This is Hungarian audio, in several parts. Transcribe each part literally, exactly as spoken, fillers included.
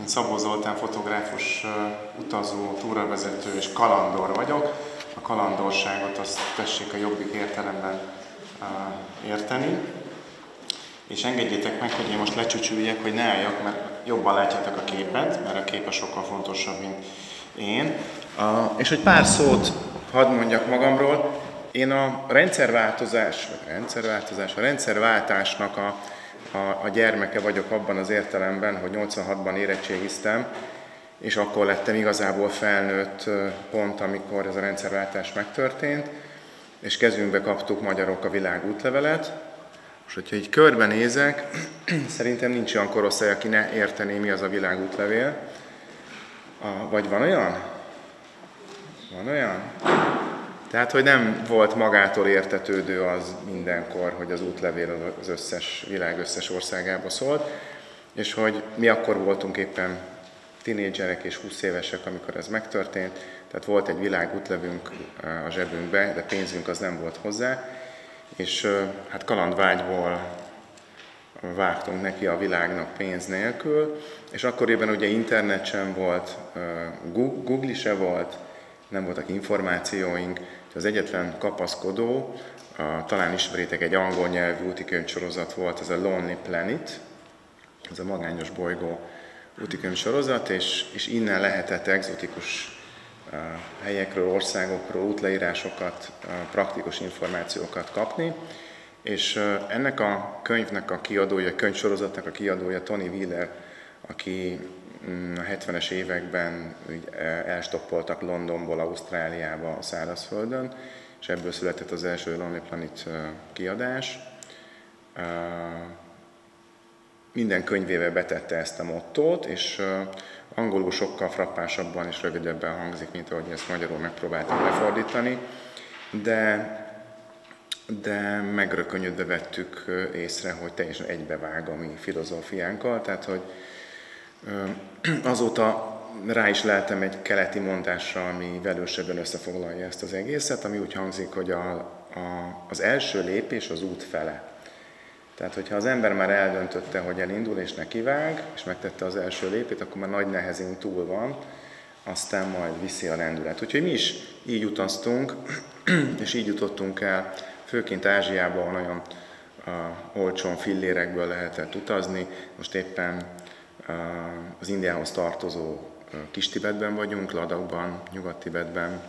Én Szabó Zoltán fotográfus, utazó, túravezető és kalandor vagyok. A kalandorságot azt tessék a jobbik értelemben érteni. És engedjétek meg, hogy én most lecsücsüljek, hogy ne álljak, mert jobban látjátok a képet, mert a képe sokkal fontosabb, mint én. És hogy pár szót hadd mondjak magamról. Én a rendszerváltozás, vagy rendszerváltozás, a rendszerváltásnak a, a, a gyermeke vagyok abban az értelemben, hogy nyolcvanhatban érettségiztem, és akkor lettem igazából felnőtt pont, amikor ez a rendszerváltás megtörtént, és kezünkbe kaptuk magyarok a világ útlevelet. És hogyha így körbenézek, szerintem nincs olyan korosztály, aki ne értené, mi az a világ útlevél. Vagy van olyan? Van olyan? Tehát, hogy nem volt magától értetődő az mindenkor, hogy az útlevél az összes világ összes országába szólt, és hogy mi akkor voltunk éppen tinédzserek és húsz évesek, amikor ez megtörtént, tehát volt egy világ útlevünk a zsebünkbe, de pénzünk az nem volt hozzá, és hát kalandvágyból vágtunk neki a világnak pénz nélkül, és akkoriban ugye internet sem volt, Google se volt, nem voltak információink, az egyetlen kapaszkodó, talán ismeritek, egy angol nyelvű útikönyvsorozat volt, ez a Lonely Planet, ez a magányos bolygó útikönyvsorozat, és, és innen lehetett egzotikus helyekről, országokról, útleírásokat, praktikus információkat kapni, és ennek a könyvnek a kiadója, a könyvsorozatnak a kiadója Tony Wheeler, aki a hetvenes években elstoppoltak Londonból Ausztráliába a szárazföldön, és ebből született az első Lonely Planet kiadás. Minden könyvébe betette ezt a mottót, és angolul sokkal frappásabban és rövidebben hangzik, mint ahogy ezt magyarul megpróbáltam lefordítani, de, de megrökönyödve vettük észre, hogy teljesen egybevág a mi filozófiánkkal, tehát hogy azóta rá is leltem egy keleti mondásra, ami velősebben összefoglalja ezt az egészet, ami úgy hangzik, hogy a, a, az első lépés az út fele. Tehát, hogyha az ember már eldöntötte, hogy elindul és nekivág, és megtette az első lépét, akkor már nagy nehezén túl van, aztán majd viszi a lendület. Úgyhogy mi is így utaztunk, és így jutottunk el, főként Ázsiában, ahol nagyon uh, olcsón fillérekből lehetett utazni. Most éppen uh, az Indiához tartozó uh, Kis-Tibetben vagyunk, Ladakban, Nyugat-Tibetben.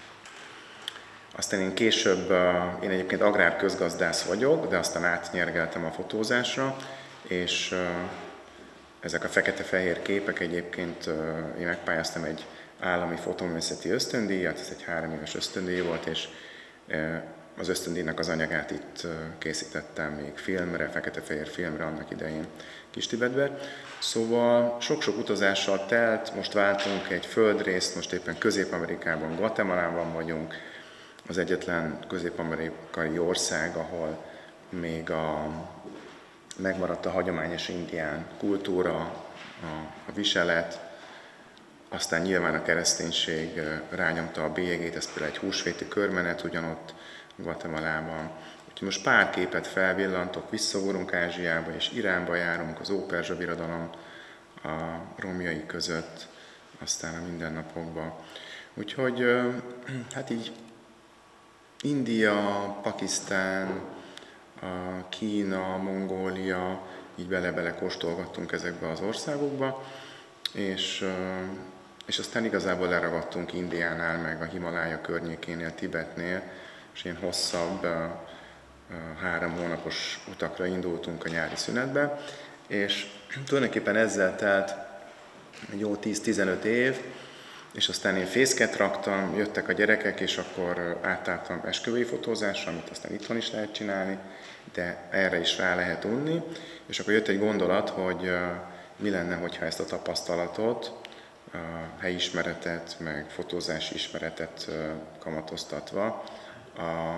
Aztán én később, én egyébként agrárközgazdász vagyok, de aztán átnyergeltem a fotózásra, és ezek a fekete-fehér képek egyébként, én megpályáztam egy állami fotóművészeti ösztöndíjat, ez egy három éves ösztöndíj volt, és az ösztöndíjnak az anyagát itt készítettem még filmre, fekete-fehér filmre annak idején Kis-Tibetbe. Szóval sok-sok utazással telt, most váltunk egy földrészt, most éppen Közép-Amerikában, Guatemalában vagyunk, az egyetlen közép-amerikai ország, ahol még a, megmaradt a hagyományos indián kultúra, a, a viselet, aztán nyilván a kereszténység rányomta a bélyegét, ez például egy húsvéti körmenet ugyanott Guatemalában. Úgyhogy most pár képet felvillantok, visszavonunk Ázsiába és Iránba járunk, az Óperzsa birodalom a romjai között, aztán a mindennapokban. Úgyhogy hát így India, Pakisztán, Kína, Mongólia, így bele-bele kóstolgattunk ezekbe az országokba, és, és aztán igazából leragadtunk Indiánál, meg a Himalája környékénél, Tibetnél, és ilyen hosszabb, három hónapos utakra indultunk a nyári szünetbe, és tulajdonképpen ezzel telt egy jó tíz-tizenöt év, és aztán én fészket raktam, jöttek a gyerekek, és akkor átálltam esküvői fotózásra, amit aztán itthon is lehet csinálni, de erre is rá lehet unni. És akkor jött egy gondolat, hogy mi lenne, hogyha ezt a tapasztalatot, a helyismeretet, meg fotózási ismeretet kamatoztatva a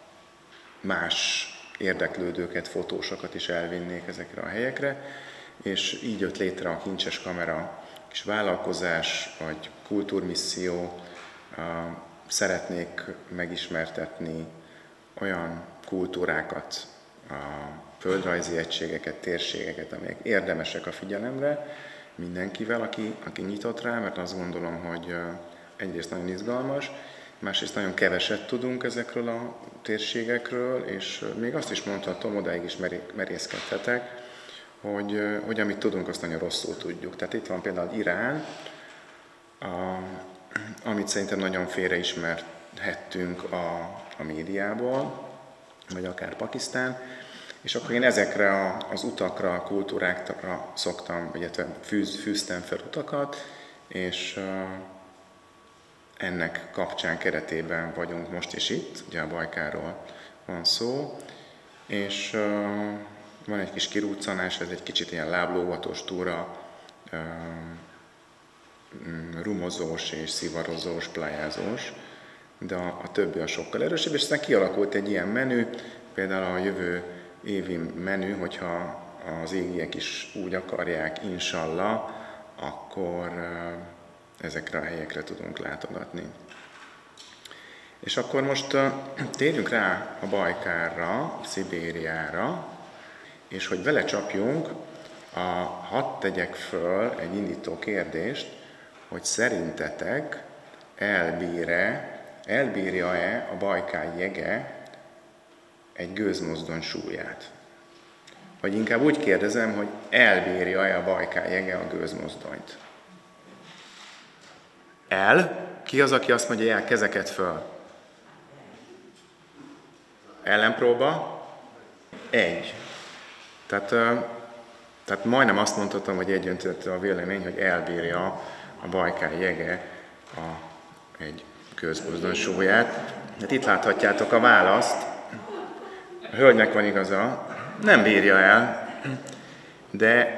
más érdeklődőket, fotósokat is elvinnék ezekre a helyekre, és így jött létre a Kincses Kamera kis vállalkozás, vagy kultúrmisszió. Szeretnék megismertetni olyan kultúrákat, a földrajzi egységeket, térségeket, amelyek érdemesek a figyelemre, mindenkivel, aki, aki nyitott rá, mert azt gondolom, hogy egyrészt nagyon izgalmas, másrészt nagyon keveset tudunk ezekről a térségekről, és még azt is mondhatom, odáig is merészkedhetek, hogy, hogy amit tudunk, azt nagyon rosszul tudjuk. Tehát itt van például Irán, a, amit szerintem nagyon félreismerhettünk a, a médiából, vagy akár Pakisztán, és akkor én ezekre a, az utakra, a kultúrákra szoktam, illetve fűz, fűztem fel utakat, és uh, ennek kapcsán keretében vagyunk most is itt, ugye a Bajkálról van szó, és uh, van egy kis kirúccanás, ez egy kicsit ilyen láblóvatos túra, uh, rumozós és szivarozós, plájázós, de a, a többi a sokkal erősebb, és aztán kialakult egy ilyen menü, például a jövő évi menü, hogyha az égiek is úgy akarják, inshallah, akkor ezekre a helyekre tudunk látogatni. És akkor most térjünk rá a Bajkálra, Szibériára, és hogy vele csapjunk, a, hadd tegyek föl egy indító kérdést, hogy szerintetek elbír-e, elbírja-e a Bajkál jege egy gőzmozdony súlyát? Vagy inkább úgy kérdezem, hogy elbírja-e a Bajkál jege a gőzmozdonyt? El? Ki az, aki azt mondja, hogy el, kezeket föl? Ellenpróba? Egy. Tehát, tehát majdnem azt mondhatom, hogy egyöntetű a vélemény, hogy elbírja a Bajkál jege a, egy gőzmozdony súlyát. Hát itt láthatjátok a választ. A hölgynek van igaza, nem bírja el, de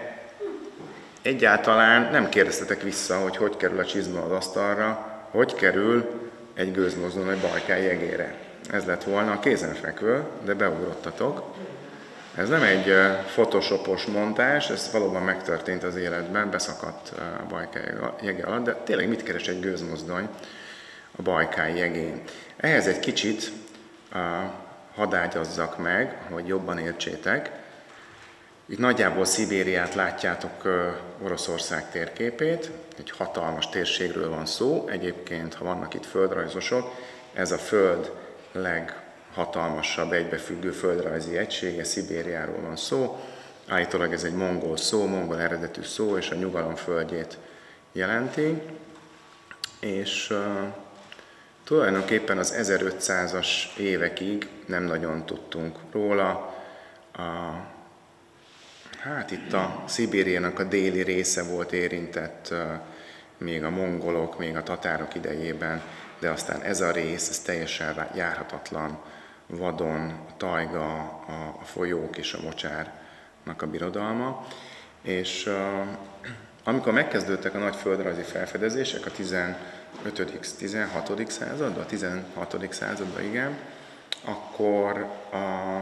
egyáltalán nem kérdeztetek vissza, hogy hogy kerül a csizma az asztalra, hogy kerül egy gőzmozdony egy Bajkál jegére. Ez lett volna a kézenfekvő, de beugrottatok. Ez nem egy photoshopos montás, ez valóban megtörtént az életben, beszakadt a Bajkál jege alatt, de tényleg mit keres egy gőzmozdony a Bajkál jegén? Ehhez egy kicsit hadd ágyazzak meg, hogy jobban értsétek. Itt nagyjából Szibériát látjátok, Oroszország térképét, egy hatalmas térségről van szó. Egyébként, ha vannak itt földrajzosok, ez a föld leghatalmasabb egybefüggő földrajzi egysége, Szibériáról van szó. Állítólag ez egy mongol szó, mongol eredetű szó, és a nyugalom földjét jelenti. És uh, tulajdonképpen az ezerötszázas évekig nem nagyon tudtunk róla. A, hát itt a Szibériának a déli része volt érintett uh, még a mongolok, még a tatárok idejében, de aztán ez a rész, ez teljesen járhatatlan, vadon, a tajga, a, a folyók és a mocsárnak a birodalma. És uh, amikor megkezdődtek a nagy földrajzi felfedezések a tizenötödik tizenhatodik században, a tizenhatodik században, igen, akkor a,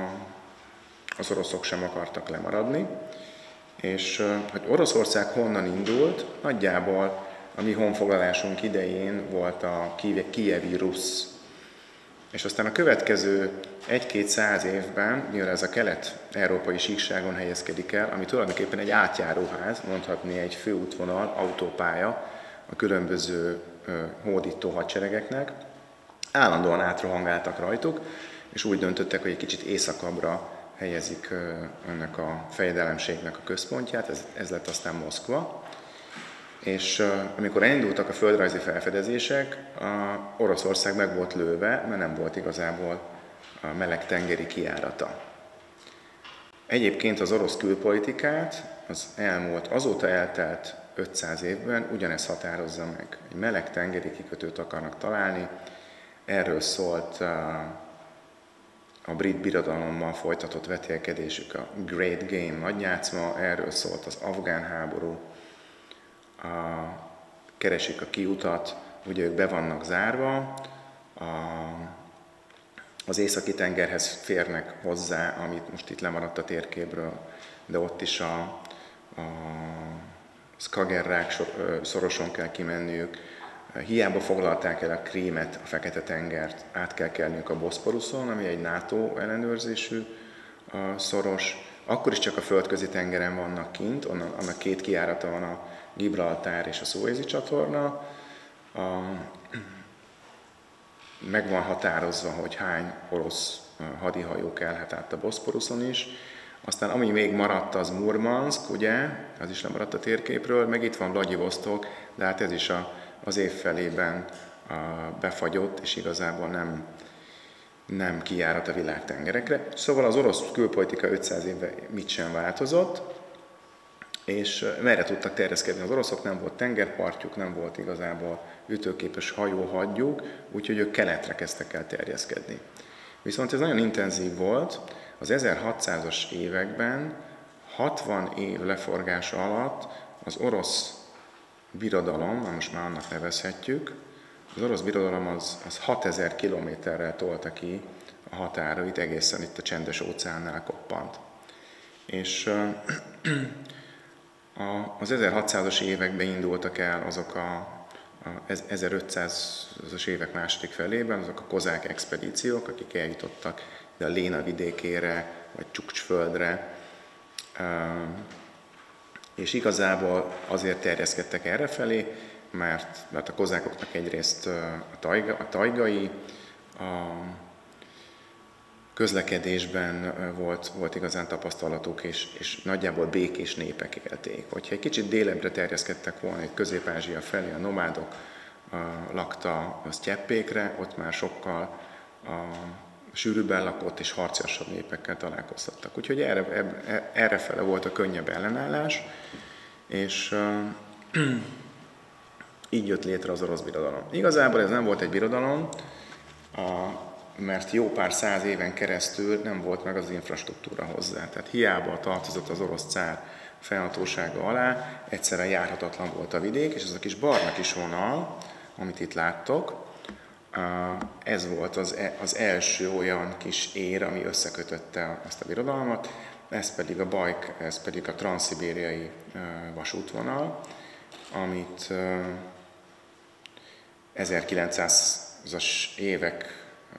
az oroszok sem akartak lemaradni, és uh, hogy Oroszország honnan indult, nagyjából a mi honfoglalásunk idején volt a Kijevi Rusz. És aztán a következő egy-két száz évben, mivel ez a kelet-európai síkságon helyezkedik el, ami tulajdonképpen egy átjáróház, mondhatni egy főútvonal, autópálya a különböző hódító hadseregeknek, állandóan átrohangáltak rajtuk, és úgy döntöttek, hogy egy kicsit északabbra helyezik ennek a fejedelemségnek a központját, ez, ez lett aztán Moszkva. És uh, amikor elindultak a földrajzi felfedezések, uh, Oroszország meg volt lőve, mert nem volt igazából a meleg tengeri kijárata. Egyébként az orosz külpolitikát az elmúlt, azóta eltelt ötszáz évben ugyanezt határozza meg. Egy meleg tengeri kikötőt akarnak találni, erről szólt uh, a brit birodalommal folytatott vetélkedésük, a Great Game nagyjátszma, erről szólt az afgán háború, A, keresik a kiutat, ugye ők be vannak zárva, a, az északi tengerhez férnek hozzá, amit most itt lemaradt a térképről, de ott is a, a Skagerrak szoroson kell kimenniük. Hiába foglalták el a Krímet, a Fekete-tengert, át kell kelniük a Boszporuszon, ami egy NATO ellenőrzésű szoros, akkor is csak a földközi tengeren vannak kint, onnan, annak két kijárata van, a Gibraltár és a Szuézi csatorna. A, meg van határozva, hogy hány orosz hadihajó kelhet át a Boszporuszon is. Aztán ami még maradt, az Murmanszk, ugye, az is lemaradt a térképről, meg itt van Vlagyivosztok, de hát ez is a, az év felében a, befagyott, és igazából nem, nem kijárat a világtengerekre. Szóval az orosz külpolitika ötszáz évben mit sem változott, és merre tudtak terjeszkedni az oroszok, nem volt tengerpartjuk, nem volt igazából ütőképes hajóhadjuk, úgyhogy ők keletre kezdtek el terjeszkedni. Viszont ez nagyon intenzív volt, az ezerhatszázas években, hatvan év leforgása alatt az orosz birodalom, most már annak nevezhetjük, az orosz birodalom az, az hatezer kilométerrel tolta ki a határait, egészen itt a Csendes óceánnál koppant. És az ezerhatszázas években indultak el azok a a ezerötszázas évek második felében, azok a kozák expedíciók, akik eljutottak a Léna vidékére, vagy Csuksföldre, és igazából azért terjeszkedtek errefelé, mert, mert a kozákoknak egyrészt a, tajga, a tajgai, a közlekedésben volt, volt igazán tapasztalatuk, és, és nagyjából békés népek élték. Hogyha egy kicsit délebbre terjeszkedtek volna, egy Közép-Ázsia felé, a nomádok a, lakta a sztyeppékre, ott már sokkal a, sűrűbben lakott és harciasabb népekkel találkoztattak. Úgyhogy erre, errefele volt a könnyebb ellenállás, és uh, így jött létre az orosz birodalom. Igazából ez nem volt egy birodalom, a, mert jó pár száz éven keresztül nem volt meg az infrastruktúra hozzá. Tehát hiába tartozott az orosz cár fennhatósága alá, egyszerűen járhatatlan volt a vidék, és ez a kis barna kis vonal, amit itt láttok, ez volt az, az első olyan kis ér, ami összekötötte ezt a birodalmat, ez pedig a Bajk, ez pedig a transzszibériai vasútvonal, amit ezerkilencszázas évek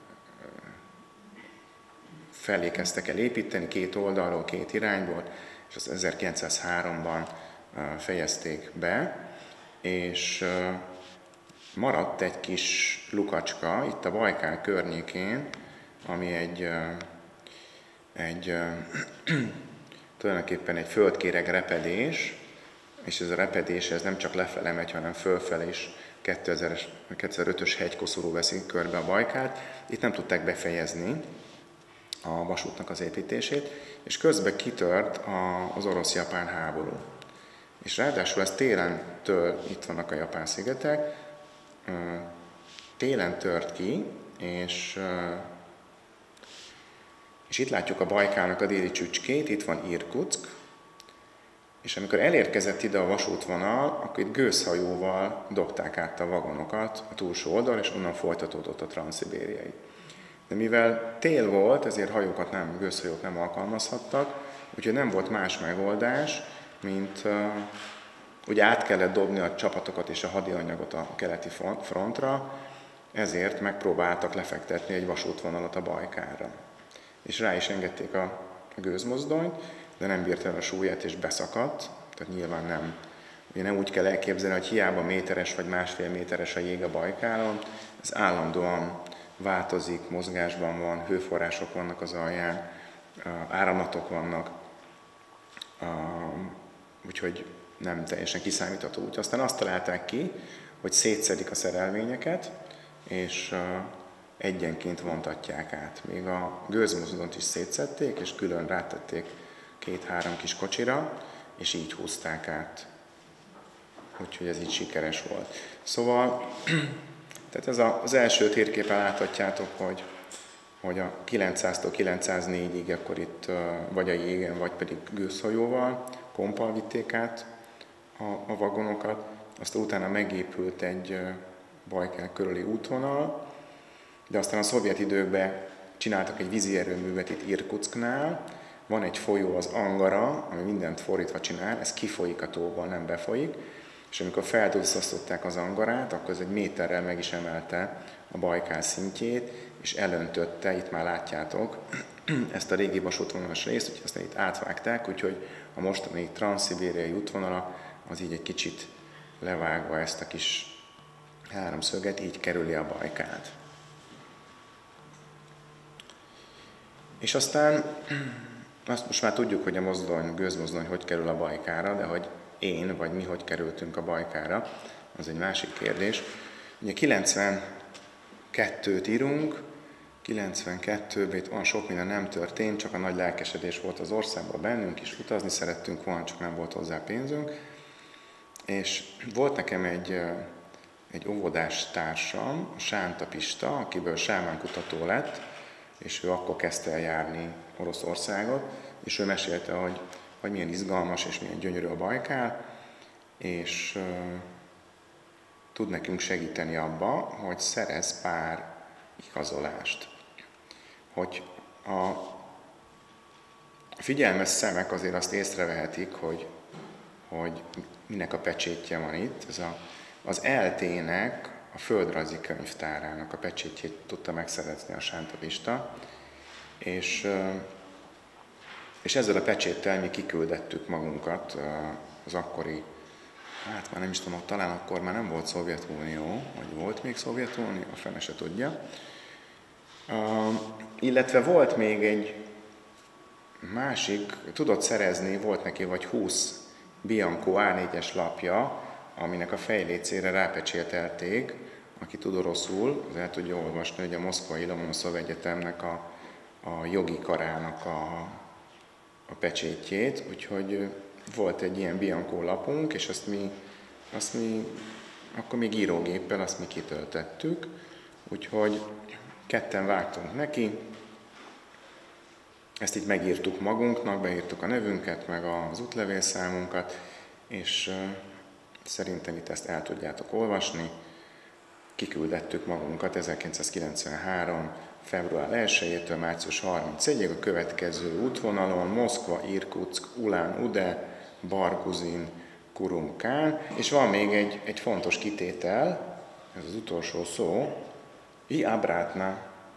felé kezdtek el építeni, két oldalról, két irányból, és az ezerkilencszázháromban fejezték be, és maradt egy kis lukacska itt a Bajkál környékén, ami egy, egy tulajdonképpen egy földkéreg repedés, és ez a repedés ez nem csak lefele megy, hanem fölfele is kétezer-ötös hegykoszorú veszi körbe a Bajkált. Itt nem tudták befejezni a vasútnak az építését, és közben kitört az orosz-japán háború. És ráadásul ez télen tör, itt vannak a japán szigetek, télen tört ki, és, és itt látjuk a Bajkálnak a déli csücskét, itt van Irkutsk, és amikor elérkezett ide a vasútvonal, akkor itt gőzhajóval dobták át a vagonokat a túlsó oldal, és onnan folytatódott a transzszibériai. De mivel tél volt, ezért hajókat nem, gőzhajók nem alkalmazhattak, úgyhogy nem volt más megoldás, mint uh, ugye át kellett dobni a csapatokat és a hadianyagot a keleti frontra, ezért megpróbáltak lefektetni egy vasútvonalat a Bajkálra. És rá is engedték a gőzmozdonyt, de nem bírta el a súlyát és beszakadt, tehát nyilván nem. Ugye nem úgy kell elképzelni, hogy hiába méteres vagy másfél méteres a jég a Bajkálon, ez állandóan változik, mozgásban van, hőforrások vannak az alján, áramlatok vannak, úgyhogy nem teljesen kiszámítható út. Aztán azt találták ki, hogy szétszedik a szerelvényeket, és egyenként vontatják át. Még a gőzmozdont is szétszedték, és külön rátették két-három kis kocsira, és így húzták át. Úgyhogy ez így sikeres volt. Szóval, tehát ez az első térképen láthatjátok, hogy, hogy a kilencszáztól kilencszáznégyig akkor itt vagy a jégen, vagy pedig gőzhajóval, pompal vitték át a, a vagonokat. Aztán utána megépült egy Bajkál körüli útvonal, de aztán a szovjet időkben csináltak egy vízi erőművet itt Irkutsknál. Van egy folyó, az Angara, ami mindent fordítva csinál, ez kifolyik a tóból, nem befolyik, és amikor felduzzasztották az Angarát, akkor ez egy méterrel meg is emelte a Bajkál szintjét, és elöntötte, itt már látjátok, ezt a régi vasútvonalas részt, úgyhogy aztán itt átvágták, úgyhogy a mostani transzszibériai útvonala az így egy kicsit levágva ezt a kis háromszöget, így kerüli a Bajkált. És aztán azt most már tudjuk, hogy a mozdony, gőzmozdony hogy kerül a Bajkára, de hogy én vagy mi hogy kerültünk a Bajkára, az egy másik kérdés. Ugye kilencvenkettőt írunk, kilencvenkettőben itt olyan sok minden nem történt, csak a nagy lelkesedés volt az országban bennünk is, utazni szerettünk volna, csak nem volt hozzá pénzünk. És volt nekem egy, egy óvodás társam, Sánta Pista, akiből sámánkutató lett, és ő akkor kezdte el járni Oroszországot, és ő mesélte, hogy, hogy milyen izgalmas és milyen gyönyörű a Bajkál, és uh, tud nekünk segíteni abba, hogy szerez pár igazolást. Hogy a figyelmes szemek azért azt észrevehetik, hogy, hogy minek a pecsétje van itt. Ez a, az eltének, a földrajzi könyvtárának a pecsétjét tudta megszerezni a Sánta Pista, és, és ezzel a pecséttel mi kiküldettük magunkat az akkori, hát már nem is tudom, talán akkor már nem volt Szovjetunió, vagy volt még Szovjetunió, a fene se tudja. Uh, illetve volt még egy másik, tudott szerezni, volt neki vagy húsz Bianco á négyes lapja, aminek a fejlécére rápecsételték, aki tud oroszul, az el tudja olvasni, hogy a Moszkvai Lomonoszov Egyetemnek a, a jogi karának a, a pecsétjét, úgyhogy volt egy ilyen Bianco lapunk, és azt mi, azt mi akkor még írógéppel azt mi kitöltettük, úgyhogy ketten vágtunk neki, ezt így megírtuk magunknak, beírtuk a nevünket, meg az útlevélszámunkat, és uh, szerintem itt ezt el tudjátok olvasni. Kiküldettük magunkat ezerkilencszázkilencvenhárom. február elsejétől március harmincegyig a következő útvonalon Moszkva, Irkutsk, Ulán-Ude, Barguzin, Kurumkán, és van még egy, egy fontos kitétel, ez az utolsó szó, I abrátna,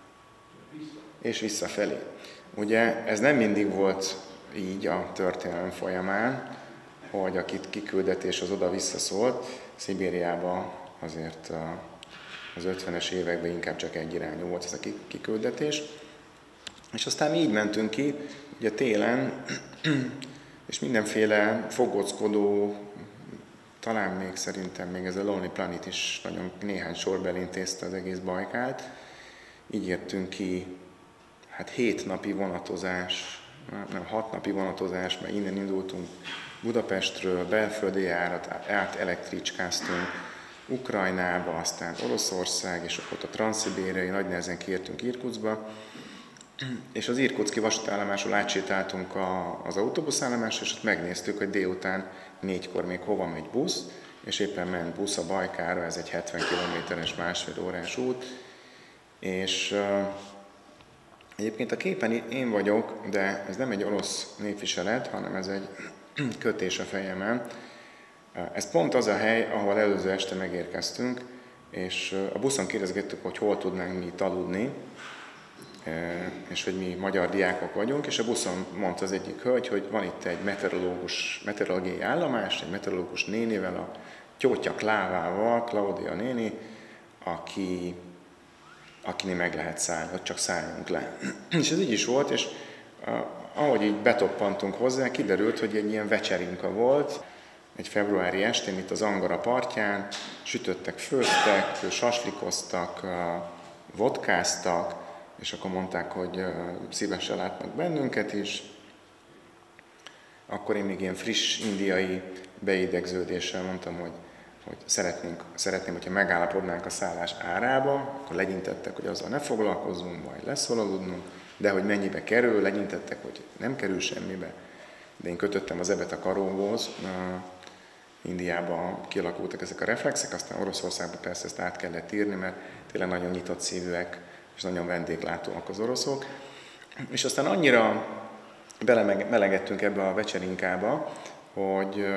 és visszafelé. Ugye ez nem mindig volt így a történelem folyamán, hogy akit kiküldetés az oda-vissza szólt. Szibériában azért az ötvenes években inkább csak egy irányú volt ez a kiküldetés. És aztán így mentünk ki, ugye télen, és mindenféle fogockodó, talán még szerintem még ez a Lonely Planet is nagyon néhány sorba elintézte az egész Bajkált. Így jöttünk ki, hát hét napi vonatozás, nem, hat napi vonatozás, mert innen indultunk Budapestről, belföldi járat, át elektricskáztunk Ukrajnába, aztán Oroszország, és akkor a transzszibériai nagy nehezen kiértünk Irkutskba, és az irkutszki vasútállomásról átsétáltunk a, az autóbuszállomásra, és ott megnéztük, hogy délután négykor még hova megy busz, és éppen ment busz a Bajkára, ez egy hetven kilométeres, másfél órás út, és uh, egyébként a képen én vagyok, de ez nem egy orosz népviselet, hanem ez egy kötés a fejemen. Ez pont az a hely, ahol előző este megérkeztünk, és a buszon kérdezgettük, hogy hol tudnánk mi itt aludni, és hogy mi magyar diákok vagyunk, és a buszon mondta az egyik hölgy, hogy van itt egy meteorológus, meteorológiai állomás, egy meteorológus nénivel, a Tyótya Klávával, Klaudia néni, aki, akinél meg lehet szállni, ott csak szálljunk le. És ez így is volt, és ahogy így betoppantunk hozzá, kiderült, hogy egy ilyen vecserinka volt, egy februári estén itt az Angara partján, sütöttek, főztek, saslikoztak, vodkáztak, és akkor mondták, hogy szívesen látnak bennünket is. Akkor én még ilyen friss indiai beidegződéssel mondtam, hogy, hogy szeretnénk, szeretném, hogyha megállapodnánk a szállás árába, akkor legyintettek, hogy azzal ne foglalkozzunk, majd lesz hol aludnunk, de hogy mennyibe kerül, legyintettek, hogy nem kerül semmibe. De én kötöttem az ebet a karóhoz, Indiában kialakultak ezek a reflexek, aztán Oroszországban persze ezt át kellett írni, mert tényleg nagyon nyitott szívűek, és nagyon vendéglátóak az oroszok. És aztán annyira belemelegettünk ebbe a vecserinkába, hogy,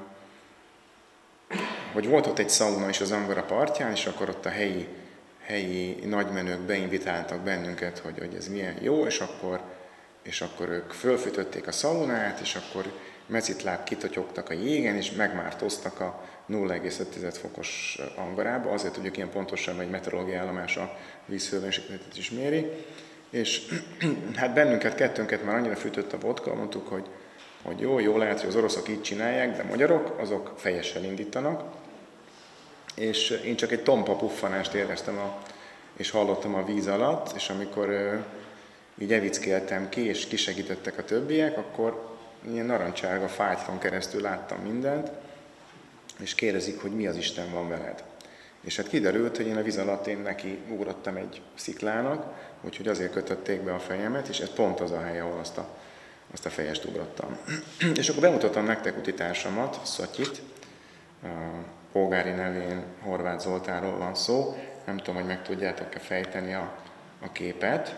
hogy volt ott egy szauna is az Angara partján, és akkor ott a helyi, helyi nagymenők beinvitáltak bennünket, hogy, hogy ez milyen jó, és akkor és akkor ők fölfűtötték a szalonát, és akkor mecitláb kitotyogtak a jégen, és megmártoztak a nulla egész öt fokos angarába, azért tudjuk ilyen pontosan, hogy meteorológiai állomás a vízhőmérsékletet is méri. És hát bennünket, kettőnket már annyira fűtött a vodka, mondtuk, hogy, hogy jó, jó lehet, hogy az oroszok így csinálják, de magyarok, azok fejessel indítanak. És én csak egy tompa puffanást éreztem, a, és hallottam a víz alatt, és amikor ö, így evickéltem ki, és kisegítettek a többiek, akkor ilyen narancsárga fájtlon keresztül láttam mindent, és kérdezik, hogy mi az Isten van veled. És hát kiderült, hogy én a víz alatt én neki ugrottam egy sziklának, úgyhogy azért kötötték be a fejemet, és ez pont az a hely, ahol azt a, azt a fejest ugrottam. És akkor bemutattam nektek utitársamat, Szatyit, polgári nevén Horváth Zoltánról van szó. Nem tudom, hogy meg tudjátok-e fejteni a, a képet.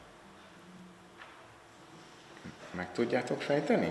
Meg tudjátok fejteni?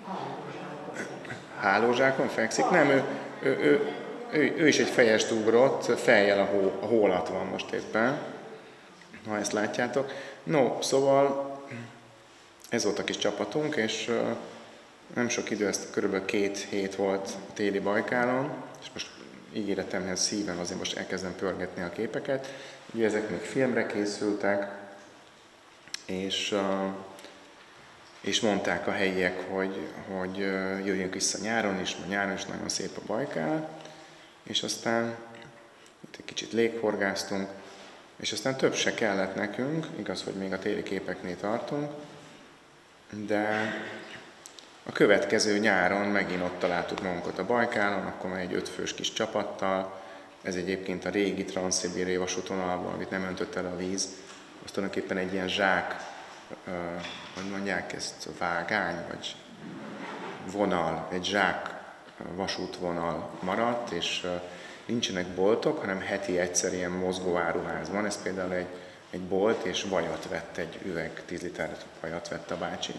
Hálózsákon fekszik? Nem, ő, ő, ő, ő, ő is egy fejest ugrott, fejjel a, hó, a hó alatt van most éppen, ha ezt látjátok. No, szóval ez volt a kis csapatunk, és nem sok idő, ezt körülbelül két hét volt a téli Bajkálon, és most ígéretemhez szívem, azért most elkezdem pörgetni a képeket. Ugye ezek még filmre készültek, és, és mondták a helyiek, hogy, hogy jöjjünk vissza nyáron is, mert nyáron is nagyon szép a Bajkál, és aztán itt egy kicsit léghorgáztunk, és aztán több se kellett nekünk, igaz, hogy még a téli képeknél tartunk, de a következő nyáron megint ott találtuk magunkat a Bajkálon, akkor már egy ötfős kis csapattal. Ez egyébként a régi transzszibériai vasútvonalban, amit nem öntött el a víz. Az tulajdonképpen egy ilyen zsák, uh, hogy mondják ezt, vágány, vagy vonal, egy zsák vasútvonal maradt, és uh, nincsenek boltok, hanem heti egyszer ilyen mozgó áruház van. Ez például egy, egy bolt, és vajat vett, egy üveg, tíz liter vajat vett a bácsi.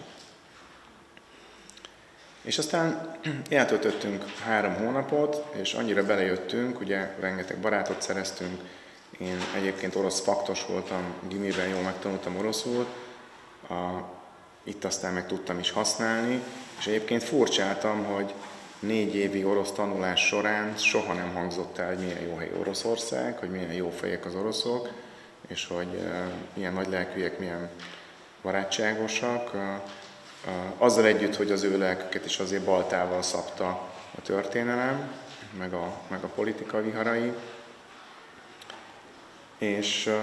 És aztán eltöltöttünk három hónapot, és annyira belejöttünk, ugye rengeteg barátot szereztünk, én egyébként orosz faktos voltam, gimiben jól megtanultam oroszul, a, itt aztán meg tudtam is használni, és egyébként furcsáltam, hogy négy évi orosz tanulás során soha nem hangzott el, hogy milyen jó hely Oroszország, hogy milyen jó fejek az oroszok, és hogy uh, milyen nagy lelkűek, milyen barátságosak. Uh, Azzal együtt, hogy az ő lelküket is azért baltával szabta a történelem, meg a, meg a politika viharai. És,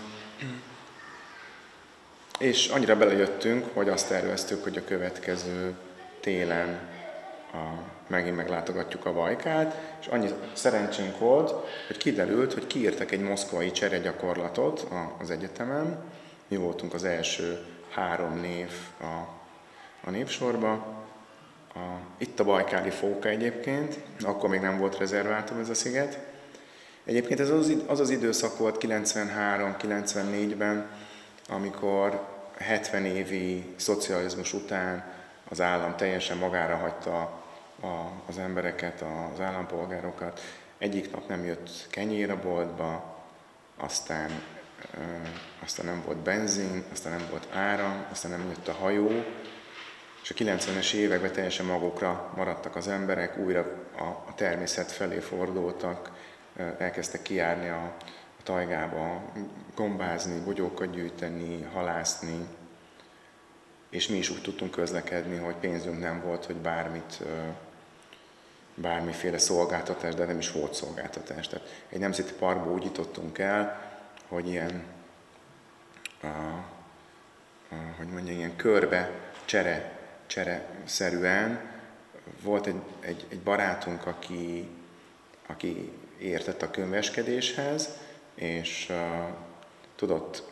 és annyira belejöttünk, hogy azt terveztük, hogy a következő télen a, megint meglátogatjuk a Bajkált, és annyi szerencsénk volt, hogy kiderült, hogy kiírtak egy moszkvai cseregyakorlatot az egyetemen. Mi voltunk az első három név a a népsorba. A, itt a bajkáli fóka egyébként, akkor még nem volt rezervátum ez a sziget. Egyébként ez az az, az időszak volt kilencvenhárom kilencvennégyben, amikor hetven évi szocializmus után az állam teljesen magára hagyta a, az embereket, az állampolgárokat. Egyik nap nem jött kenyér a boltba, aztán, ö, aztán nem volt benzin, aztán nem volt áram, aztán nem jött a hajó, és a kilencvenes években teljesen magukra maradtak az emberek, újra a, a természet felé fordultak, elkezdtek kijárni a, a tajgába, gombázni, bogyókat gyűjteni, halászni, és mi is úgy tudtunk közlekedni, hogy pénzünk nem volt, hogy bármit, bármiféle szolgáltatás, de nem is volt szolgáltatás. Tehát egy nemzeti parkba úgy jutottunk el, hogy ilyen, a, a, hogy mondjam, ilyen körbe, csere, csere-szerűen volt egy, egy, egy barátunk, aki, aki értett a könyveskedéshez, és uh, tudott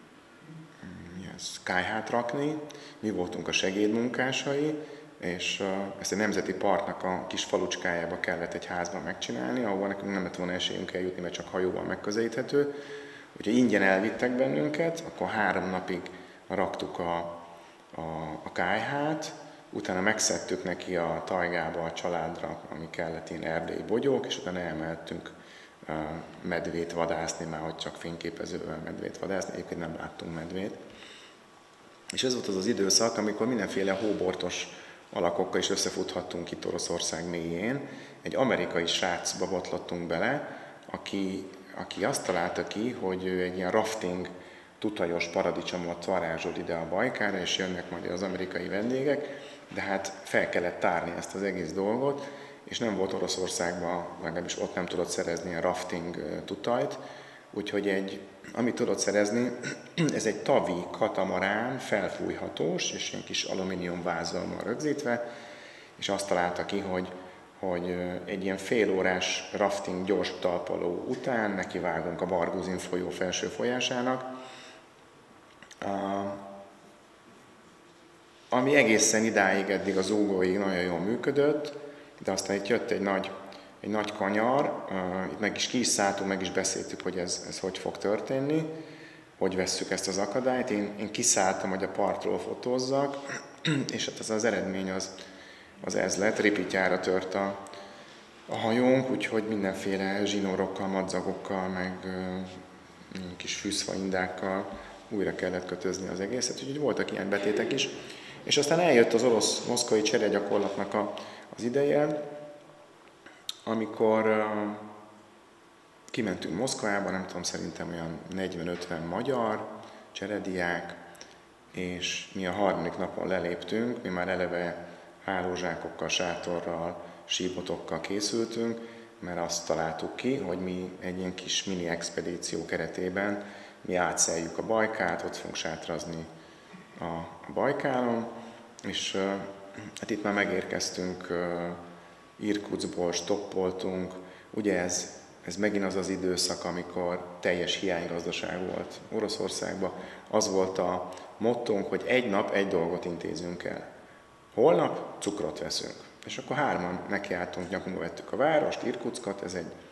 yes, kályhát rakni. Mi voltunk a segédmunkásai, és uh, ezt a nemzeti parknak a kis falucskájába kellett egy házban megcsinálni, ahol nekünk nem lett volna esélyünk eljutni, mert csak hajóval megközelíthető. Úgyhogy ingyen elvittek bennünket, akkor három napig raktuk a A, a kályhát, utána megszedtük neki a tajgába, a családra, ami kellett, ilyen erdélyi bogyók, és utána elmehettünk uh, medvét vadászni, már hogy csak fényképezővel medvét vadászni, egyébként nem láttunk medvét. És ez volt az az időszak, amikor mindenféle hóbortos alakokkal is összefuthattunk itt Oroszország mélyén. Egy amerikai srácba botlottunk bele, aki, aki azt találta ki, hogy ő egy ilyen rafting tutajos paradicsomot varázsol ide a Bajkára, és jönnek majd az amerikai vendégek, de hát fel kellett tárni ezt az egész dolgot, és nem volt Oroszországban, legalábbis ott nem tudott szerezni ilyen rafting tutajt, úgyhogy egy, amit tudott szerezni, ez egy tavi katamarán, felfújhatós, és ilyen kis alumínium vázzal van rögzítve, és azt találta ki, hogy, hogy egy ilyen félórás rafting gyors talpaló után nekivágunk a Barguzin folyó felső folyásának, ami egészen idáig, eddig az Zúgóig nagyon jól működött, de aztán itt jött egy nagy, egy nagy kanyar, itt meg is ki is szálltunk, meg is beszéltük, hogy ez, ez hogy fog történni, hogy vesszük ezt az akadályt. Én, én kiszálltam, hogy a partról fotózzak, és hát az, az eredmény az, az ez lett, ripityára tört a, a hajónk, úgyhogy mindenféle zsinórokkal, madzagokkal, meg kis fűszfaindákkal újra kellett kötözni az egészet, úgyhogy voltak ilyen betétek is. És aztán eljött az orosz-moszkvai cseregyakorlatnak a, az ideje, amikor uh, kimentünk Moszkvába, nem tudom, szerintem olyan negyven-ötven magyar cserediák, és mi a harmadik napon leléptünk, mi már eleve hálózsákokkal, sátorral, síbotokkal készültünk, mert azt találtuk ki, hogy mi egy ilyen kis mini expedíció keretében mi átszeljük a Bajkált, ott fogunk sátrazni a, a Bajkálon, és uh, hát itt már megérkeztünk uh, Irkutskból, stoppoltunk. Ugye ez, ez megint az az időszak, amikor teljes hiánygazdaság volt Oroszországban. Az volt a mottónk, hogy egy nap egy dolgot intézünk el. Holnap cukrot veszünk. És akkor hárman nekiálltunk, nyakunkba vettük a várost, Irkutskot, ez egy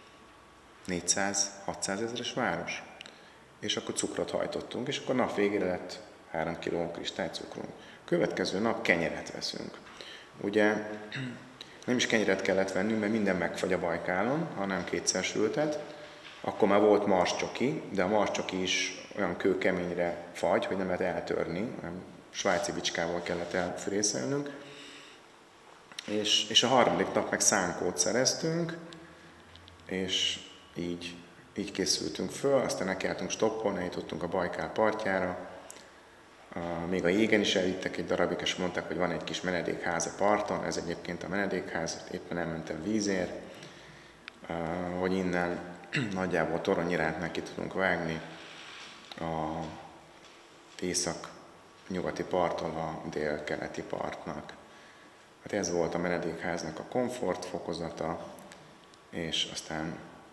négyszáz-hatszáz ezeres város. És akkor cukrot hajtottunk, és akkor nap végére lett három kiló kristálycukrunk. Következő nap kenyeret veszünk. Ugye nem is kenyeret kellett vennünk, mert minden megfagy a Bajkálon, hanem kétszer sültet. Akkor már volt marscsoki, de a marscsoki is olyan kőkeményre fagy, hogy nem lehet eltörni, hanem svájci bicskával kellett elfürészelnünk. És, és a harmadik nap meg szánkót szereztünk, és így, így készültünk föl, aztán nekiálltunk stoppolni, jutottunk a Bajkál partjára. Még a jégen is elvittek egy darabig, és mondták, hogy van egy kis menedékház a parton, ez egyébként a menedékház, éppen elmentem vízért, hogy innen nagyjából Toronyirát neki tudunk vágni a észak-nyugati parttól a dél-keleti partnak. Hát ez volt a menedékháznak a komfort fokozata, és aztán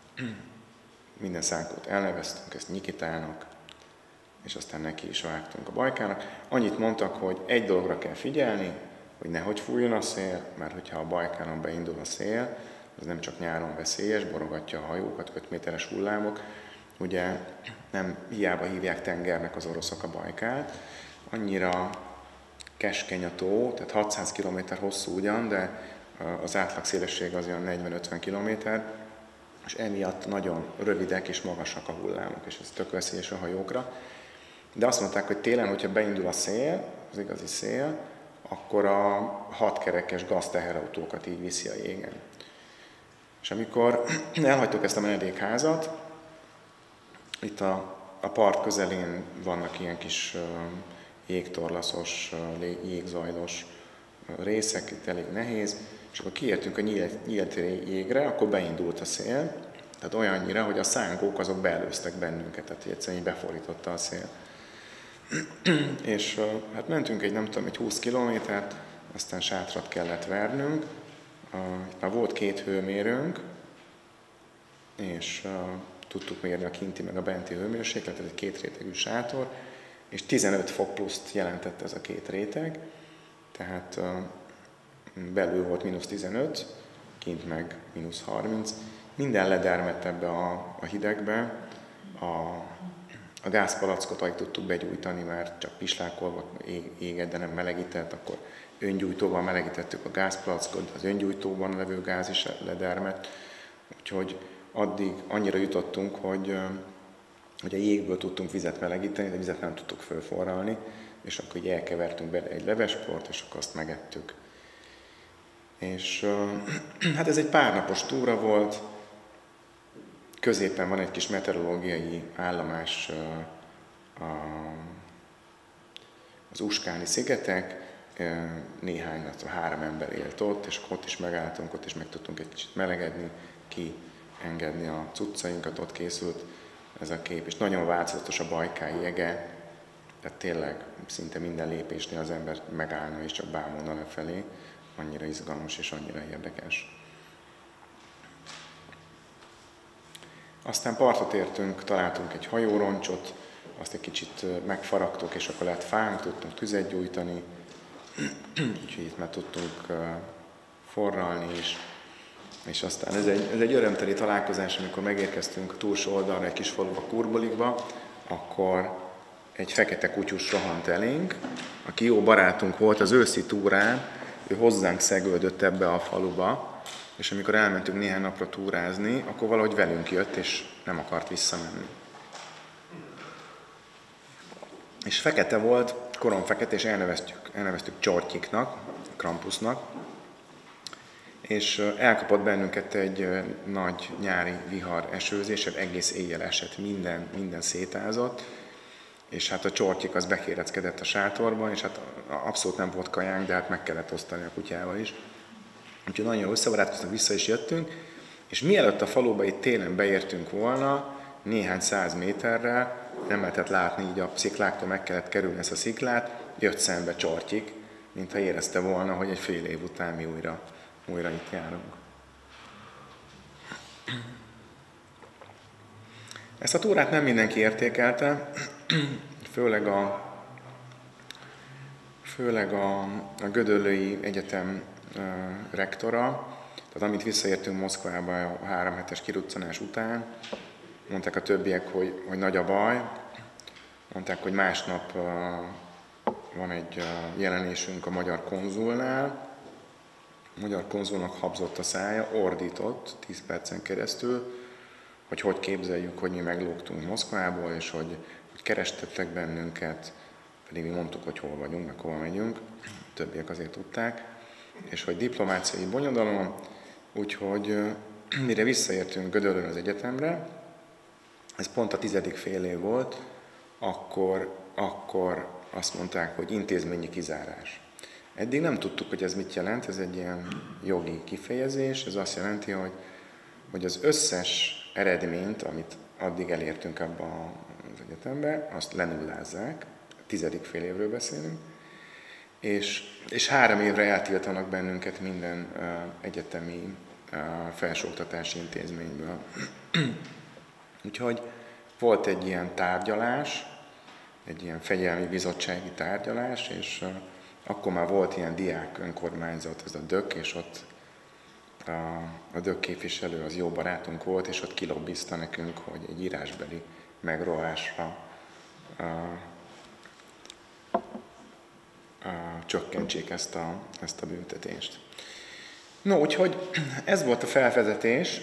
minden szánkót elneveztünk, ezt Nyikitának, és aztán neki is vágtunk a Bajkának. Annyit mondtak, hogy egy dologra kell figyelni, hogy nehogy fújjon a szél, mert hogyha a Bajkálon beindul a szél, az nem csak nyáron veszélyes, borogatja a hajókat, öt méteres hullámok. Ugye nem hiába hívják tengernek az oroszok a Bajkált, annyira keskeny a tó, tehát hatszáz kilométer hosszú ugyan, de az átlag szélesség az olyan negyven-ötven kilométer, és emiatt nagyon rövidek és magasak a hullámok, és ez tök veszélyes a hajókra. De azt mondták, hogy télen, hogyha beindul a szél, az igazi szél, akkor a hatkerekes gazteherautókat így viszi a jégen. És amikor elhagytuk ezt a menedékházat, itt a, a part közelén vannak ilyen kis uh, jégtorlaszos, uh, jégzajlos uh, részek, itt elég nehéz, és akkor kiértünk a nyílt, nyílt jégre, akkor beindult a szél, tehát olyannyira, hogy a szánkók azok beelőztek bennünket, tehát egyszerűen befordította a szél. És uh, hát mentünk egy, nem tudom, egy húsz kilométert, aztán sátrat kellett vernünk. Uh, itt már volt két hőmérőnk, és uh, tudtuk mérni a kinti meg a benti hőmérsékletet, egy két rétegű sátor, és tizenöt fok pluszt jelentett ez a két réteg, tehát uh, belül volt mínusz tizenöt, kint meg mínusz harminc. Minden ledermett ebbe a, a hidegbe, a A gázpalackot alig tudtuk begyújtani, mert csak pislákolva égett, de nem melegített, akkor öngyújtóval melegítettük a gázpalackot, az öngyújtóban levő gáz is ledermett. Úgyhogy addig annyira jutottunk, hogy, hogy a jégből tudtunk vizet melegíteni, de vizet nem tudtuk fölforralni, és akkor így elkevertünk bele egy levesport, és akkor azt megettük. És hát ez egy párnapos túra volt, középen van egy kis meteorológiai állomás, az Uskáni szigetek, néhány, három ember élt ott, és ott is megálltunk, ott is meg tudtunk egy kicsit melegedni, kiengedni a cuccainkat, ott készült ez a kép, és nagyon változatos a Bajkál jege, tehát tényleg szinte minden lépésnél az ember megállna és csak bámulna lefelé, annyira izgalmas és annyira érdekes. Aztán partot értünk, találtunk egy hajóroncsot, azt egy kicsit megfaragtuk, és akkor lett fánk, tudtunk tüzet gyújtani, úgyhogy itt már tudtunk forralni is. És aztán ez egy, ez egy örömteli találkozás, amikor megérkeztünk a túlsó oldalra, egy kis faluba, Kurbolikba, akkor egy fekete kutyus rohant elénk, aki jó barátunk volt az őszi túrán, ő hozzánk szegődött ebbe a faluba, és amikor elmentünk néhány napra túrázni, akkor valahogy velünk jött, és nem akart visszamenni. És fekete volt, koron fekete, és elneveztük, elneveztük Csortyiknak, Krampusnak, és elkapott bennünket egy nagy nyári vihar esőzés, egész éjjel esett, minden, minden szétázott, és hát a Csortyik az bekéreckedett a sátorban, és hát abszolút nem volt kajánk, de hát meg kellett osztani a kutyával is. Úgyhogy nagyon összebarátkoztunk, vissza is jöttünk, és mielőtt a faluba itt télen beértünk volna, néhány száz méterrel, nem lehetett látni, így a szikláktól meg kellett kerülni ezt a sziklát, jött szembe Csortyik, mintha érezte volna, hogy egy fél év után mi újra, újra itt járunk. Ezt a túrát nem mindenki értékelte, főleg a, főleg a, a Gödöllői Egyetem uh, rektora, tehát amit visszaértünk Moszkvába a három hetes kiruccanás után, mondták a többiek, hogy, hogy nagy a baj, mondták, hogy másnap uh, van egy uh, jelenésünk a magyar konzulnál, a magyar konzulnak habzott a szája, ordított tíz percen keresztül, hogy hogy képzeljük, hogy mi meglógtunk Moszkvából, és hogy, hogy kerestettek bennünket, pedig mi mondtuk, hogy hol vagyunk, meg hol megyünk, többiek azért tudták, és hogy diplomáciai bonyodalom, úgyhogy mire visszaértünk Gödöllőn az egyetemre, ez pont a tizedik fél év volt, akkor, akkor azt mondták, hogy intézményi kizárás. Eddig nem tudtuk, hogy ez mit jelent, ez egy ilyen jogi kifejezés, ez azt jelenti, hogy, hogy az összes eredményt, amit addig elértünk abban az egyetemben, azt lenullázzák, a tizedik fél évről beszélünk, és, és három évre eltiltanak bennünket minden uh, egyetemi uh, felsőoktatási intézményből. Úgyhogy volt egy ilyen tárgyalás, egy ilyen fegyelmi bizottsági tárgyalás, és uh, akkor már volt ilyen diák önkormányzat, ez a dök, és ott a, a dök képviselő az jó barátunk volt, és ott kilobbizta nekünk, hogy egy írásbeli megrohásra a, a, csökkentsék ezt a, ezt a büntetést. No, úgyhogy ez volt a felvezetés,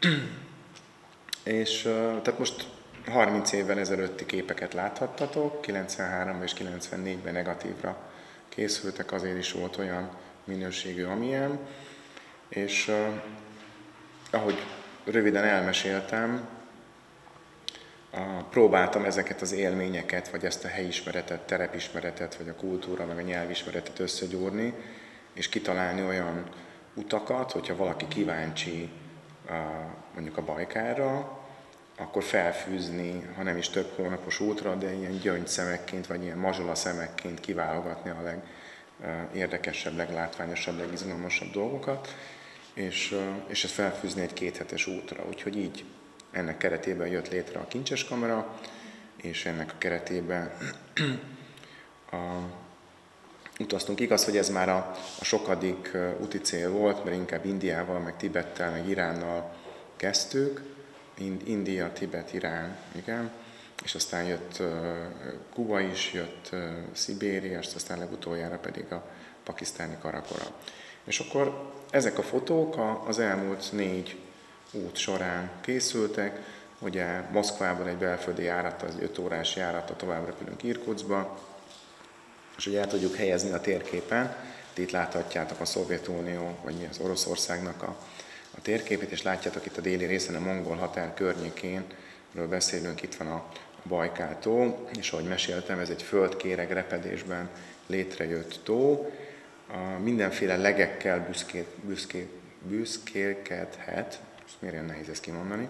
és tehát most harminc évvel ezelőtti képeket láthattatok, kilencvenháromban és kilencvennégyben negatívra készültek, azért is volt olyan minőségű, amilyen, és uh, ahogy röviden elmeséltem, uh, próbáltam ezeket az élményeket, vagy ezt a helyismeretet, terepismeretet, vagy a kultúra, meg a nyelvismeretet összegyúrni, és kitalálni olyan utakat, hogyha valaki kíváncsi uh, mondjuk a Bajkálra, akkor felfűzni, ha nem is több hónapos útra, de ilyen gyöngyszemekként, vagy ilyen mazsolaszemekként kiválogatni a legérdekesebb, leglátványosabb, legizgalmasabb dolgokat, és, és ezt felfűzni egy kéthetes útra. Úgyhogy így ennek keretében jött létre a Kincses Kamera, és ennek a keretében a, utaztunk. Igaz, hogy ez már a, a sokadik úti cél volt, mert inkább Indiával, meg Tibettel, meg Iránnal kezdtük. India, Tibet, Irán, igen, és aztán jött uh, Kuba is, jött uh, Szibéria, és aztán legutoljára pedig a pakisztáni Karakora. És akkor ezek a fotók az elmúlt négy út során készültek, ugye Moszkvában egy belföldi járat, az öt órás járata, tovább repülünk Irkutszba, És hogy el tudjuk helyezni a térképen, itt láthatjátok a Szovjetunió, vagy mi az Oroszországnak a, a térképét, és látjátok itt a déli részen, a mongol határ környékén, ről beszélünk, itt van a Bajkál tó, és ahogy meséltem, ez egy földkéreg repedésben létrejött tó, a mindenféle legekkel büszké, büszké, büszkélkedhet, ezt miért ilyen nehéz ezt kimondani.